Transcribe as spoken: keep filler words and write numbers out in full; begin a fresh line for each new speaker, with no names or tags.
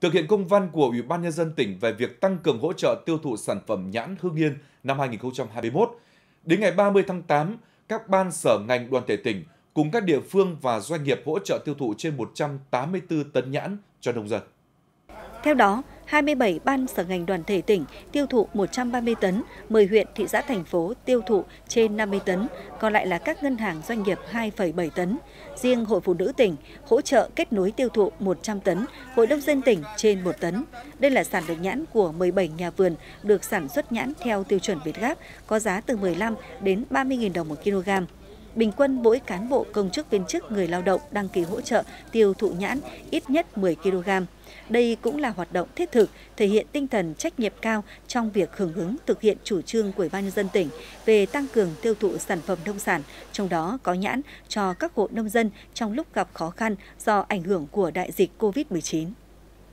thực hiện công văn của Ủy ban Nhân dân tỉnh về việc tăng cường hỗ trợ tiêu thụ sản phẩm nhãn Hưng Yên năm hai nghìn không trăm hai mươi mốt. Đến ngày ba mươi tháng tám, các ban sở ngành đoàn thể tỉnh cùng các địa phương và doanh nghiệp hỗ trợ tiêu thụ trên một trăm tám mươi tư tấn nhãn cho nông dân.
Theo đó, hai mươi bảy ban sở ngành đoàn thể tỉnh tiêu thụ một trăm ba mươi tấn, mười huyện, thị xã, thành phố tiêu thụ trên năm mươi tấn, còn lại là các ngân hàng doanh nghiệp hai phẩy bảy tấn. Riêng Hội Phụ nữ tỉnh hỗ trợ kết nối tiêu thụ một trăm tấn, Hội nông dân tỉnh trên một tấn. Đây là sản lượng nhãn của mười bảy nhà vườn được sản xuất nhãn theo tiêu chuẩn Việt Gáp, có giá từ mười lăm đến ba mươi nghìn đồng một kg. Bình quân mỗi cán bộ công chức viên chức người lao động đăng ký hỗ trợ tiêu thụ nhãn ít nhất mười ki lô gam. Đây cũng là hoạt động thiết thực, thể hiện tinh thần trách nhiệm cao trong việc hưởng ứng thực hiện chủ trương của Ủy ban Nhân dân tỉnh về tăng cường tiêu thụ sản phẩm nông sản, trong đó có nhãn cho các hộ nông dân trong lúc gặp khó khăn do ảnh hưởng của đại dịch Covid mười chín.